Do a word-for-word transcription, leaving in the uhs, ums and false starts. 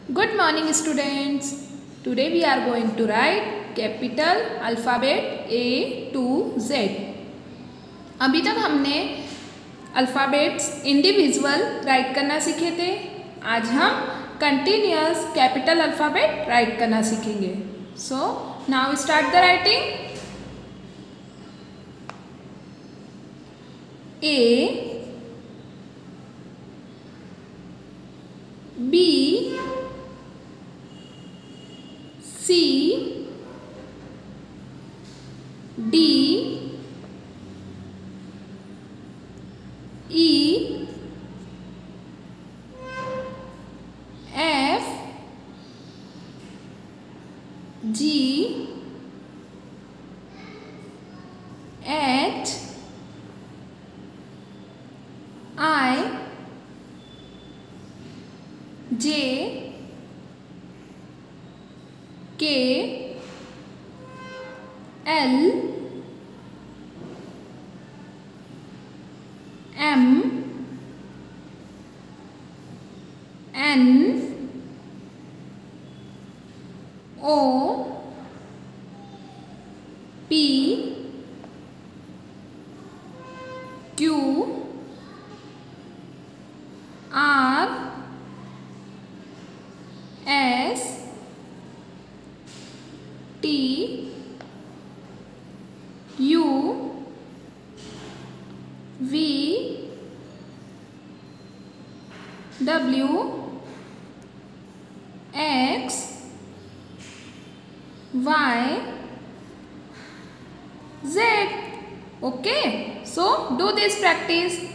Good morning students. Today we are going to write capital alphabet A to Z. अभी तक हमने alphabets individual right करना सीखे थे. आज हम कंटिन्यूअस कैपिटल अल्फ़ाबेट राइट करना सीखेंगे. So now start the writing. A B C D E F G H I J K L M N O P Q R S T U V W X Y Z. Okay, so do this practice.